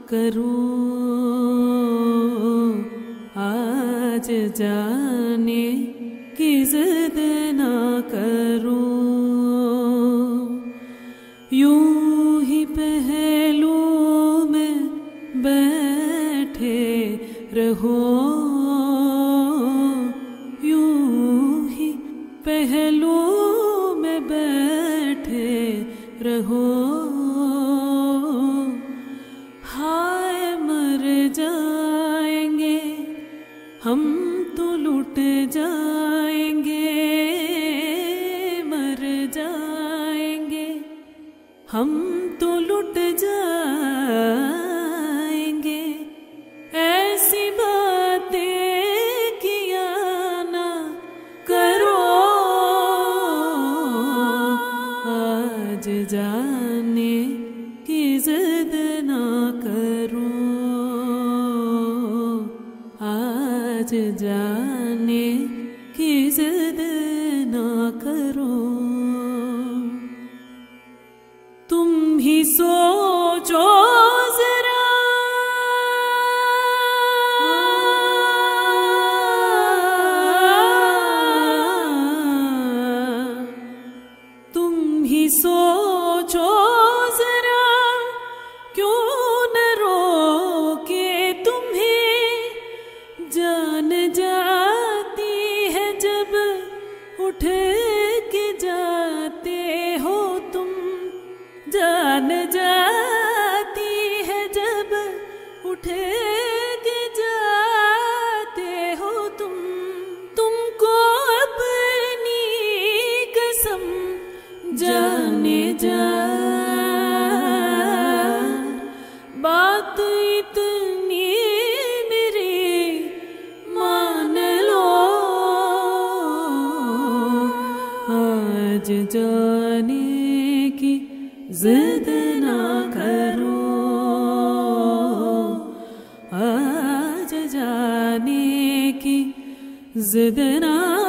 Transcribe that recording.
करूं, आज जाने की जिद ना करूं। यूं ही पहलू में बैठे रहो, यूं ही पहलू में बैठे रहो। हाय मर जाएंगे हम तो लुट जाएंगे, मर जाएंगे हम तो लुट जाएंगे। ऐसी बातें किया ना करो, आज जाने की जिद ना करो, आज जाने की जिद ना करो। तुम ही सोचो जरा, तुम ही सोचो जरा, क्यों न रोके तुम्हें। जान जाती है जब उठ के जाते हो तुम, जान जाती है जब उठ के जाते हो तुम। तुमको अपनी कसम जाने जा, बात इतनी मेरी मान लो, आज जाने की जिद ना करो, आज जाने की जिद ना